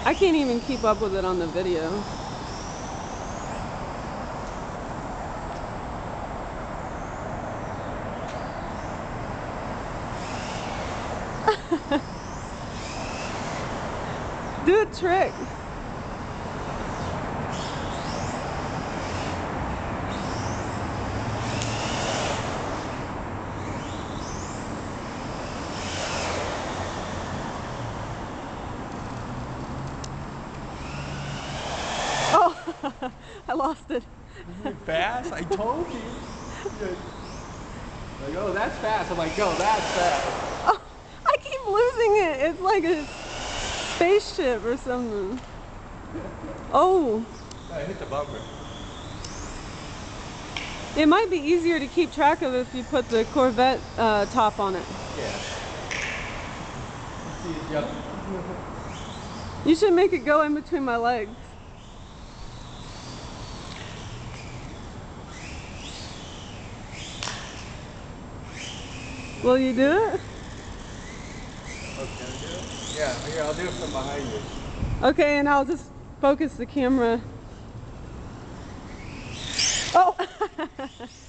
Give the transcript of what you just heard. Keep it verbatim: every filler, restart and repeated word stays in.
I can't even keep up with it on the video. Do a trick. Oh, I lost it. Isn't it fast? I told you. Like, oh, that's fast. I'm like, go, that's fast. Oh, I keep losing it. It's like a spaceship or something. Oh. I hit the bumper. It might be easier to keep track of if you put the Corvette uh, top on it. Yeah. See it jump. You should make it go in between my legs. Will you do it? Okay, I'll do it. Yeah, here, I'll do it from behind you. Okay, and I'll just focus the camera. Oh!